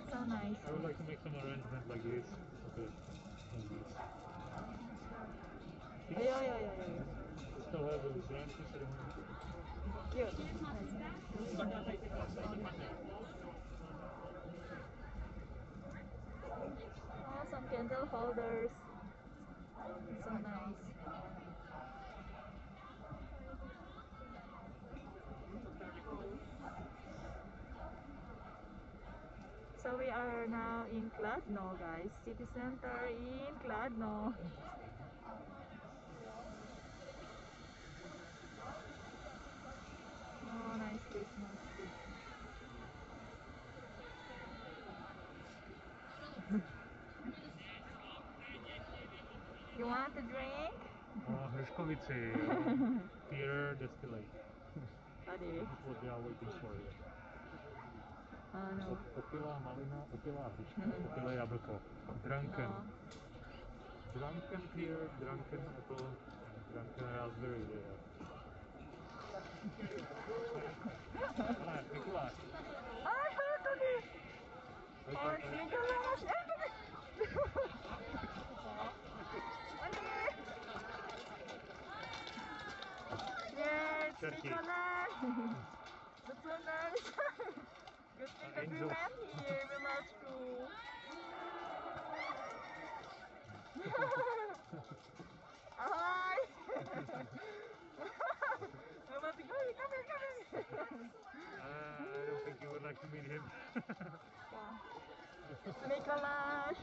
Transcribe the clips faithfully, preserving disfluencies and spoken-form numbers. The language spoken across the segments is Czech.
that's so nice. I would like to make some arrangement like this. Okay. Yeah, yeah, yeah, yeah, yeah. Still have the branches ceremony. Cute. Oh, some candle holders. It's so nice. So we are now in Kladno, guys. City center in Kladno. Oh, nice Christmas. You want a drink? Oh, Hruškovici. Peer distillate. Tady. This is what they are waiting for. Ano. Opilá malina, opilá hruška, opilé jablko. Drunken. No. Drunken pear, drunken apple, drunken raspberry. Ale, Mikuláš. Aj, tady. Aj, Mikuláš. Aj, tady. Yes, Mikuláš. That's so nice. Good thing that we went here, Miláčku. Ahoj! Come here, come here, come here! Uh, I don't think you would like to meet him. Mikuláš!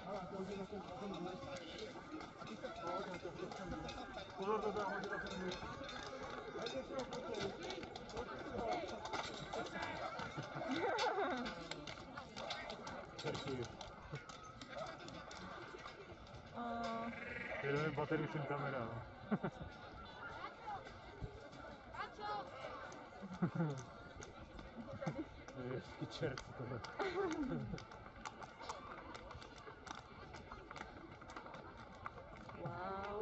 Oh. Jeden baterii sem kamera. Je čert tohle. Wow.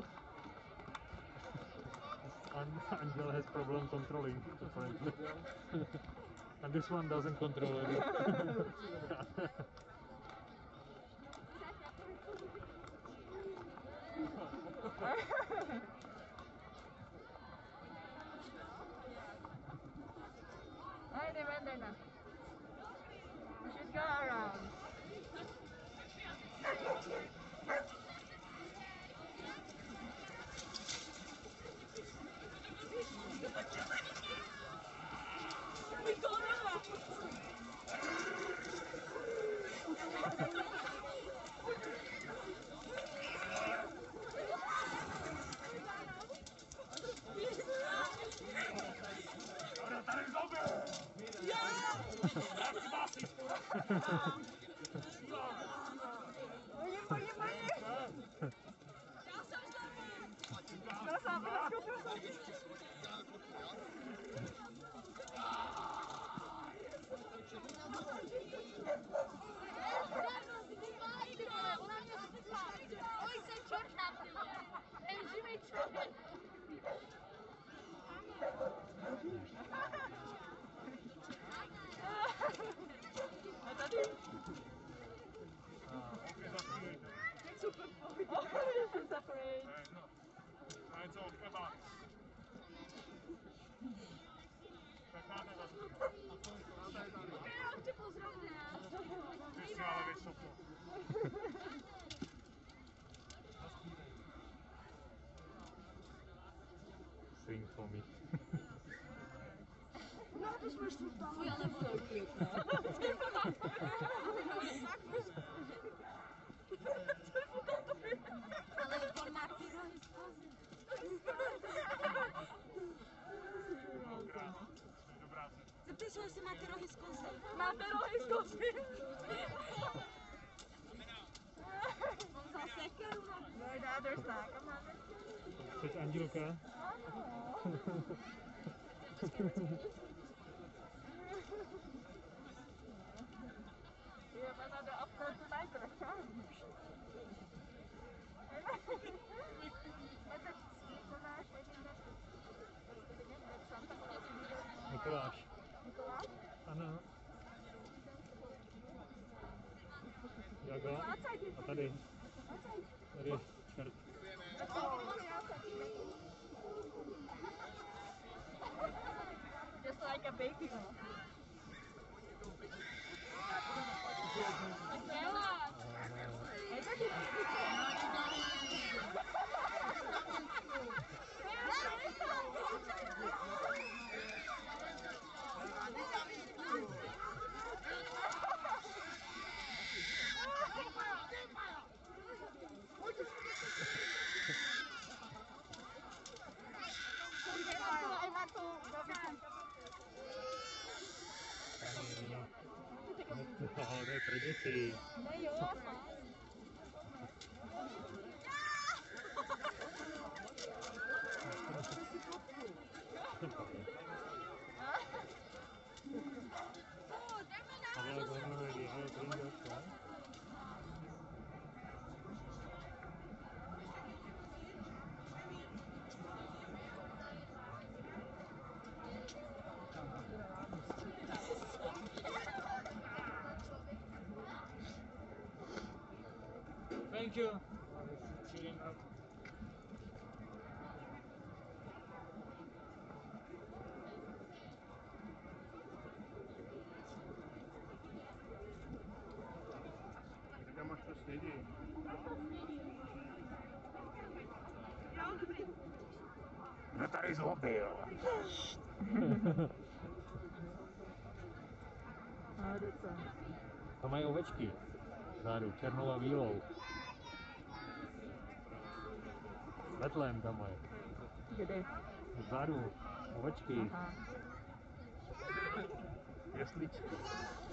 Anděl has problem controlling apparently. And this one doesn't control it. Ay, they went there now. We should go around. Pojď, pojď, pojď. Já jsem zlomil. Já jsem Ona mě zbytla. Oj, jsem čerta. Ej, živej člověk. A tady? Super, jsem zapojit. A je co, chleba? Tak máte zase. Já tě pozdravím. Ty jsi ale vysoko. Sing for me. No, to jsme štuta. Fuj, ale bylo cute, no. Ale on má ty rohy z kozy. Dobrá cesta. Zeptej se, jestli máte rohy z kozy. Máte rohy z kozy. On zase keru. No, dáte znáka, máte. Chceš andělka? Ano. Je mana ada upload tonight terus. Mikuláš, Santa Claus. Mikuláš. Mikuláš? Ano. Takhle. A tady. Tady je čert. Just like a baby. Oh, to je pro děti. Thank you. Tam máš to snědí. Kdo tady zlobil? To mají ovečky. Zádu, černou a bílou. Betlém tam mají. Kde? Vzadu, ovečky. Aha. Jesličky.